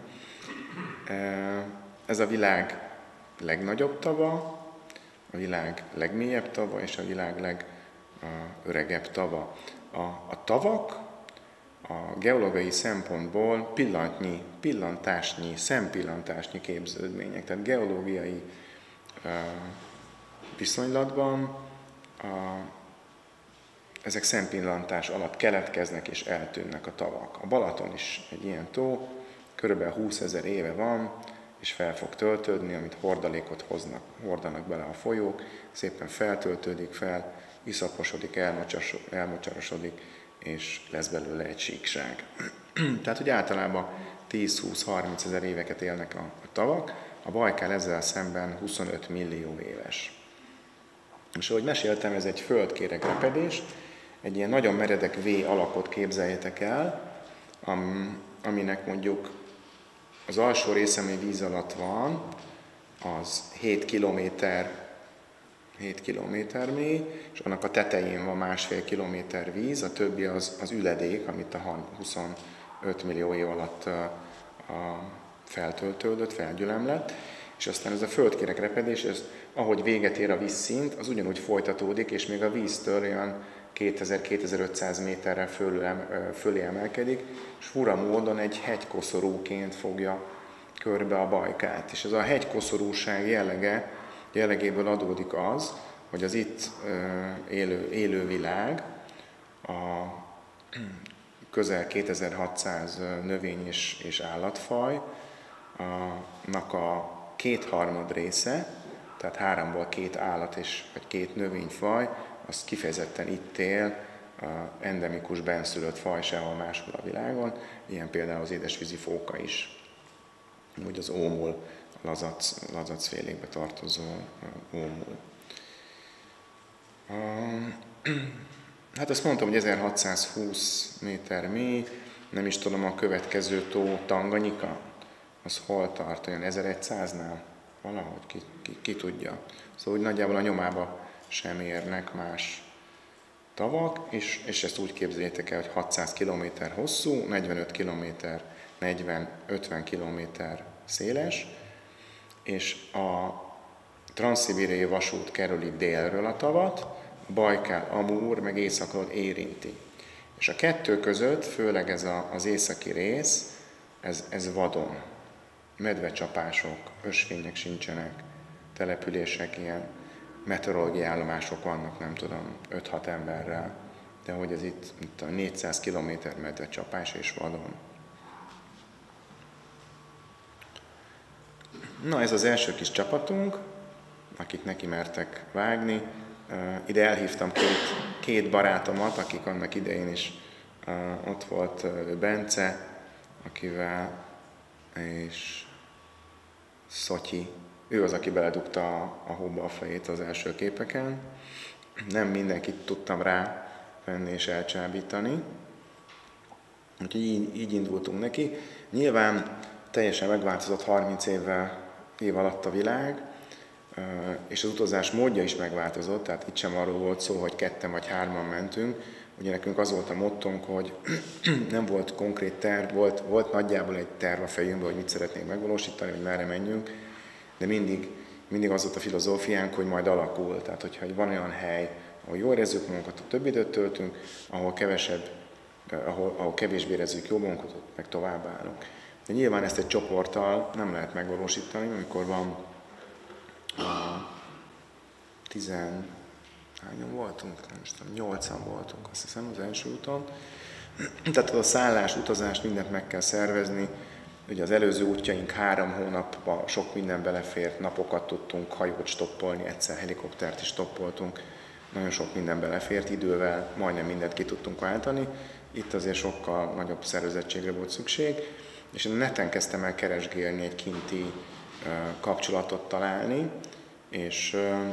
Ez a világ legnagyobb tava, a világ legmélyebb tava és a világ legöregebb tava. A, a tavak a geológiai szempontból pillantnyi, pillantásnyi, szempillantásnyi képződmények, tehát geológiai uh, viszonylatban a, ezek szempillantás alatt keletkeznek és eltűnnek a tavak. A Balaton is egy ilyen tó, körülbelül húszezer éve van, és fel fog töltődni, amit hordalékot hoznak, hordanak bele a folyók, szépen feltöltődik fel, iszaposodik, elmocsarosodik, és lesz belőle egy síkság. Tehát, hogy általában tíz-húsz-harminc ezer éveket élnek a, a tavak, a Bajkál ezzel szemben huszonöt millió éves. És ahogy meséltem, ez egy földkéreg repedés, egy ilyen nagyon meredek V alakot képzeljétek el, am, aminek mondjuk az alsó része, ami víz alatt van, az hét kilométer, hét kilométer mély, és annak a tetején van másfél kilométer víz, a többi az, az üledék, amit a huszonöt millió év alatt a, a feltöltődött, felgyülemlett, és aztán ez a földkéreg repedés, ez, ahogy véget ér a vízszint, az ugyanúgy folytatódik, és még a víztől olyan kétezer-kétezer-ötszáz méterrel fölé, fölé emelkedik, és fura módon egy hegykoszorúként fogja körbe a Bajkált. És ez a hegykoszorúság jellege, jellegéből adódik az, hogy az itt élő, élő világ, a közel kétezer-hatszáz növény és, és állatfajnak a kétharmad része, tehát háromból két állat és vagy két növényfaj, az kifejezetten itt él, endemikus, benszülött faj sehol máshol a világon, ilyen például az édesvízi fóka is, úgy az ómul, a lazac, lazacfélékbe tartozó ómul. Hát azt mondtam, hogy ezerhatszázhúsz méter mély, nem is tudom, a következő tó, Tanganyika, az hol tart, olyan ezerszáznál? Valahogy ki, ki, ki tudja. Szóval úgy nagyjából a nyomába sem érnek más tavak, és, és ezt úgy képzeljétek el, hogy hatszáz kilométer hosszú, negyvenöt kilométer, negyven-ötven kilométer széles, és a transzszibériai vasút kerüli délről a tavat, a Bajkál, Amur meg északról érinti. És a kettő között, főleg ez a, az északi rész, ez, ez vadon. Medvecsapások, ösvények sincsenek, települések, ilyen meteorológiai állomások vannak, nem tudom, öt-hat emberrel, de hogy ez itt, itt a négyszáz kilométer medvecsapás és vadon. Na, ez az első kis csapatunk, akik neki mertek vágni. Ide elhívtam két, két barátomat, akik annak idején is ott volt, Bence, akivel, és Szotyi. Ő az, aki beledugta a, a hóba a fejét az első képeken. Nem mindenkit tudtam rá venni és elcsábítani. Úgyhogy így, így indultunk neki. Nyilván teljesen megváltozott harminc évvel, év alatt a világ, és az utazás módja is megváltozott, tehát itt sem arról volt szó, hogy ketten vagy hárman mentünk. Ugye nekünk az volt a mottónk, hogy nem volt konkrét terv, volt, volt nagyjából egy terv a fejünkben, hogy mit szeretnénk megvalósítani, hogy merre menjünk, de mindig, mindig az volt a filozófiánk, hogy majd alakul. Tehát, hogyha van olyan hely, ahol jól érezzük magunkat, több időt töltünk, ahol kevesebb, ahol, ahol kevésbé érezzük jó magunkat, meg továbbállunk. De nyilván ezt egy csoporttal nem lehet megvalósítani, amikor van a tizen... hányan voltunk? Nem is tudom, nyolcan voltunk, azt hiszem, az első úton. Tehát a szállás, utazást, mindent meg kell szervezni. Ugye az előző útjaink három hónapban sok minden belefért, napokat tudtunk hajót stoppolni, egyszer helikoptert is stoppoltunk. Nagyon sok minden belefért, idővel majdnem mindent ki tudtunk váltani. Itt azért sokkal nagyobb szervezettségre volt szükség. És a neten kezdtem el keresgélni, egy kinti kapcsolatot találni, és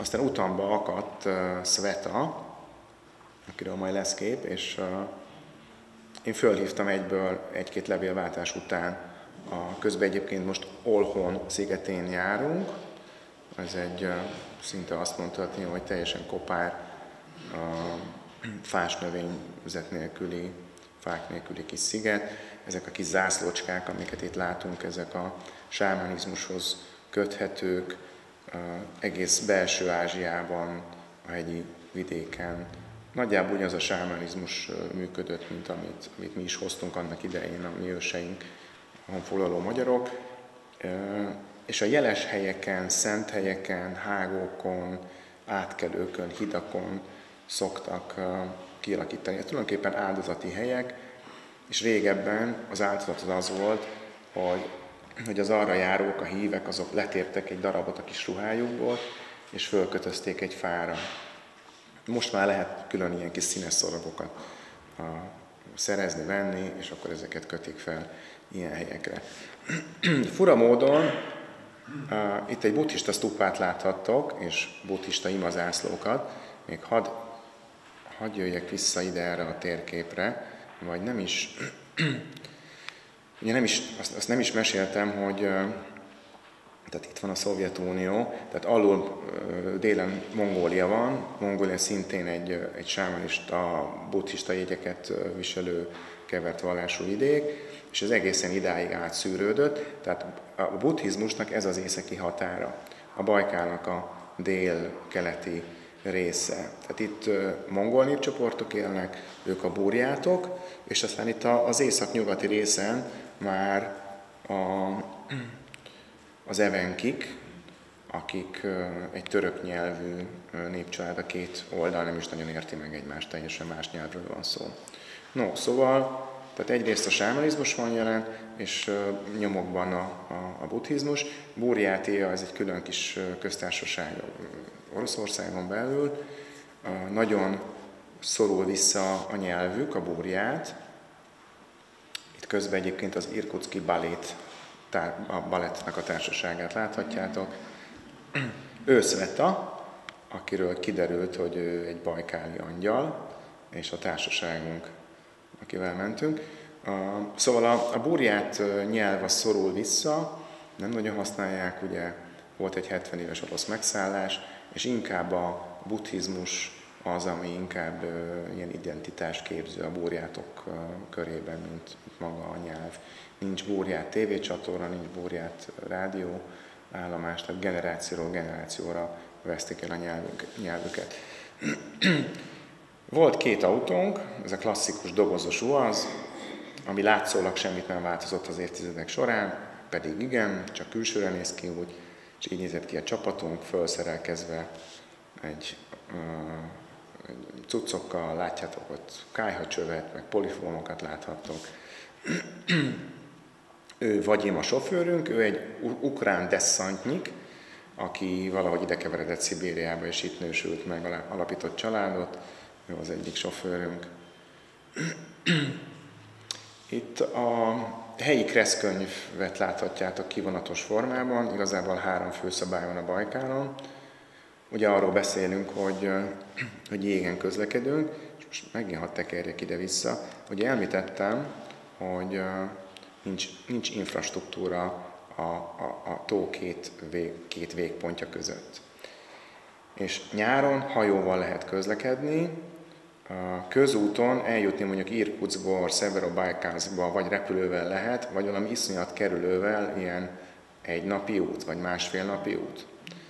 aztán utamba akadt uh, Sveta, akiről majd lesz kép, és uh, én fölhívtam egyből egy-két levélváltás után. A közben egyébként most Olhon szigetén járunk, ez egy uh, szinte azt mondhatni, hogy teljesen kopár, uh, fás növényzet nélküli, fák nélküli kis sziget. Ezek a kis zászlócskák, amiket itt látunk, ezek a sámánizmushoz köthetők, uh, egész belső Ázsiában, a hegyi vidéken. Nagyjából ugyanaz a sámánizmus működött, mint amit, amit mi is hoztunk annak idején, a mi őseink, a honfoglaló magyarok. És a jeles helyeken, szent helyeken, hágókon, átkelőkön, hidakon szoktak kialakítani. Ez tulajdonképpen áldozati helyek, és régebben az áldozat az az volt, hogy, hogy az arra járók, a hívek, azok letéptek egy darabot a kis ruhájukból, és fölkötözték egy fára. Most már lehet külön ilyen kis színes szalagokat szerezni, venni, és akkor ezeket kötik fel ilyen helyekre. Fura módon uh, itt egy buddhista sztupát láthattok, és buddhista imazászlókat. Még hadd had jöjjek vissza ide erre a térképre, vagy nem is, ugye nem is, azt, azt nem is meséltem, hogy uh, tehát itt van a Szovjetunió, tehát alul délen Mongólia van, Mongólia szintén egy, egy sámanista, buddhista jegyeket viselő kevert vallású vidék, és ez egészen idáig átszűrődött, tehát a buddhizmusnak ez az északi határa, a Bajkálnak a dél-keleti része. Tehát itt mongol népcsoportok élnek, ők a burjátok, és aztán itt az észak-nyugati részen már a az evenkik, akik egy török nyelvű népcsalád, a két oldal nem is nagyon érti meg egymást, teljesen más nyelvről van szó. No, szóval, tehát egyrészt a sámanizmus van jelen, és nyomokban a, a, a buddhizmus. Burjátia, ez egy külön kis köztársaság Oroszországon belül. Nagyon szorul vissza a nyelvük, a burját. Itt közben egyébként az irkutszki balét, a balettnek a társaságát láthatjátok. Ő Sveta, akiről kiderült, hogy ő egy bajkáli angyal, és a társaságunk, akivel mentünk. Szóval a, a burját nyelv az szorul vissza, nem nagyon használják, ugye volt egy hetven éves orosz megszállás, és inkább a buddhizmus az, ami inkább ilyen identitásképző a burjátok körében, mint maga a nyelv. Nincs burját tévécsatorna, nincs burját rádió állomás, tehát generációról generációra vesztik el a nyelvük, nyelvüket. Volt két autónk, ez a klasszikus dobozos UAZ, ami látszólag semmit nem változott az évtizedek során, pedig igen, csak külsőre néz ki úgy, és így nézett ki a csapatunk, felszerelkezve egy, uh, egy cuccokkal, látjátok ott kályhacsövet, meg polifónokat láthattok. Ő Vagyim a sofőrünk, ő egy ukrán desszantnyik, aki valahogy ide keveredett Szibériába, és itt nősült meg, alapított családot. Ő az egyik sofőrünk. Itt a helyi kresszkönyvet láthatjátok kivonatos formában, igazából három főszabály van a Bajkálon. Ugye arról beszélünk, hogy, hogy jégen közlekedünk, és most megint hadd tekerjek ide-vissza, hogy említettem, hogy nincs, nincs infrastruktúra a, a, a tó két, vég, két végpontja között. És nyáron hajóval lehet közlekedni, a közúton eljutni mondjuk Irkutszkból, Szeverodbajkálszkba, vagy repülővel lehet, vagy valami iszonyat kerülővel, ilyen egy napi út, vagy másfél napi út.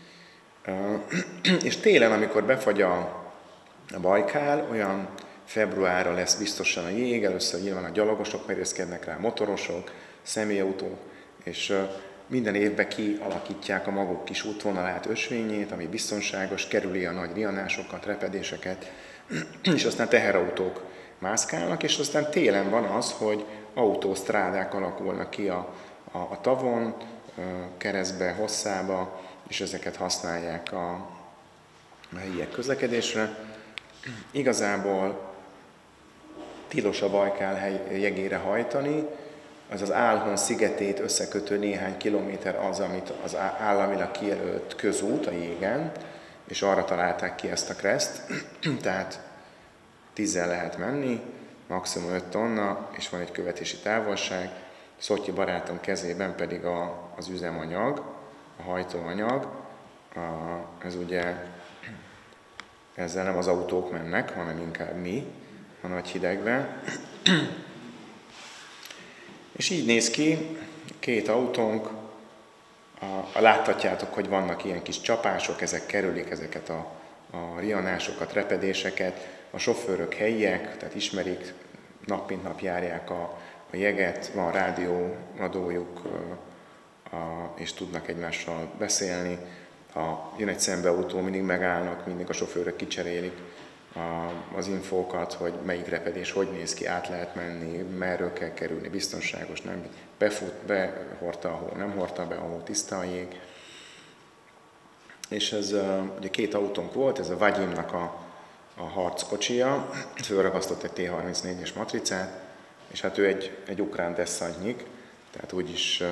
És télen, amikor befagy a, a Bajkál, olyan februárra lesz biztosan a jég, először nyilván a gyalogosok merészkednek rá, motorosok, személyautók, és minden évben kialakítják a maguk kis útvonalát, ösvényét, ami biztonságos, kerüli a nagy rianásokat, repedéseket, és aztán teherautók mászkálnak, és aztán télen van az, hogy autósztrádák alakulnak ki a, a, a tavon, keresztbe, hosszába, és ezeket használják a, a helyiek közlekedésre. Igazából tilos a Bajkál jegére hajtani, az az Álhon szigetét összekötő néhány kilométer az, amit az államilag kijelölt közút a jégen, és arra találták ki ezt a kreszt, tehát tízzel lehet menni, maximum öt tonna, és van egy követési távolság. Szotyi barátom kezében pedig a, az üzemanyag, a hajtóanyag, a, ez ugye, ezzel nem az autók mennek, hanem inkább mi, a nagy hidegben. És így néz ki, két autónk, a, a láthatjátok, hogy vannak ilyen kis csapások, ezek kerülik ezeket a, a rianásokat, repedéseket. A sofőrök helyiek, tehát ismerik, nap mint nap járják a, a jeget, van rádióadójuk, a, és tudnak egymással beszélni. Ha jön egy szembeautó, mindig megállnak, mindig a sofőrök kicserélik a, az infókat, hogy melyik repedés hogy néz ki, át lehet menni, merről kell kerülni, biztonságos, nem, befut, behordta a hó, nem hordta be a hó, tiszta a jég. És ez ugye két autónk volt, ez a Vagyimnak a, a harckocsia, fölragasztott egy T harmincnégyes matricát, és hát ő egy, egy ukrán desszanynyik, tehát úgyis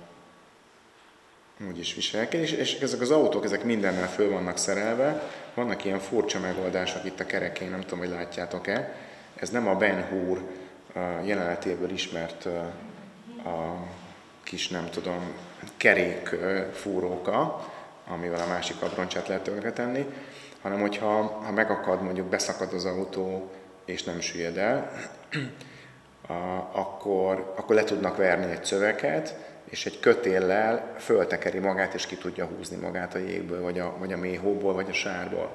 úgy is viselkedik, és, és ezek az autók, ezek mindennel föl vannak szerelve, vannak ilyen furcsa megoldások itt a kerekén, nem tudom, hogy látjátok-e. Ez nem a Ben Hur jelenetéből ismert a kis, nem tudom, kerék fúróka, amivel a másik abroncsát lehet tönkretenni, hanem hogyha ha megakad, mondjuk beszakad az autó, és nem süllyed el, akkor, akkor le tudnak verni egy szöveket, és egy kötéllel föltekeri magát, és ki tudja húzni magát a jégből, vagy a, vagy a mély hóból, vagy a sárból.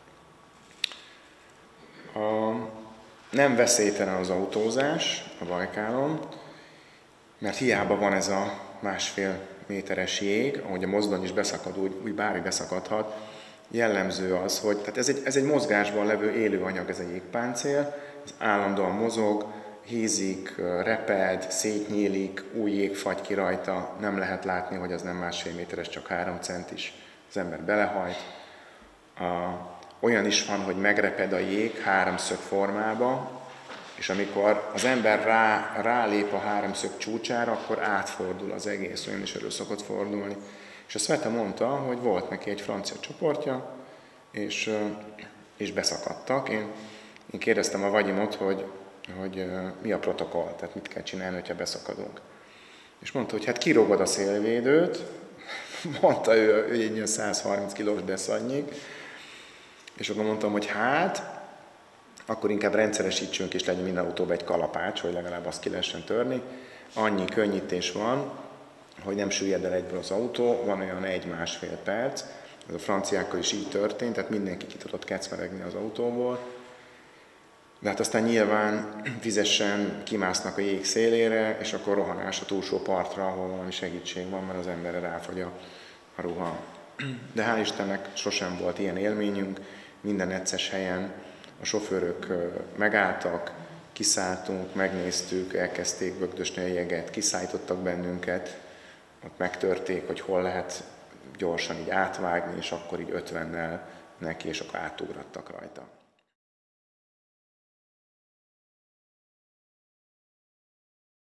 A, nem veszélytelen az autózás a Bajkálon, mert hiába van ez a másfél méteres jég, ahogy a mozdony is beszakad, úgy, úgy bármi beszakadhat. Jellemző az, hogy tehát ez, egy, ez egy mozgásban levő élő anyag, ez a jégpáncél, ez állandóan mozog, hízik, reped, szétnyílik, új jég fagy ki rajta, nem lehet látni, hogy az nem másfél méteres, csak három centis, az ember belehajt. A, olyan is van, hogy megreped a jég háromszög formába, és amikor az ember rá, rálép a háromszög csúcsára, akkor átfordul az egész, olyan is elő szokott fordulni. És a Sveta mondta, hogy volt neki egy francia csoportja, és, és beszakadtak. Én, én kérdeztem a Vagyimot, hogy hogy uh, mi a protokoll, tehát mit kell csinálni, hogyha beszakadunk. És mondta, hogy hát kirogod a szélvédőt, mondta ő, ő egy ilyen száz harminc kilós desszanynyik, és akkor mondtam, hogy hát, akkor inkább rendszeresítsünk, és legyen minden autóban egy kalapács, hogy legalább azt ki lehessen törni. Annyi könnyítés van, hogy nem süllyed el egyből az autó, van olyan egy-másfél perc, ez a franciákkal is így történt, tehát mindenki ki tudott kecmeregni az autóból. De hát aztán nyilván vizesen kimásznak a jég szélére, és akkor rohanás a túlsó partra, ahol valami segítség van, mert az emberre ráfagy a, a ruha. De hál' Istennek sosem volt ilyen élményünk, minden necces helyen a sofőrök megálltak, kiszálltunk, megnéztük, elkezdték bögdösni a jeget, kiszállítottak bennünket, ott megtörték, hogy hol lehet gyorsan így átvágni, és akkor így ötvennel neki, és akkor átugrattak rajta.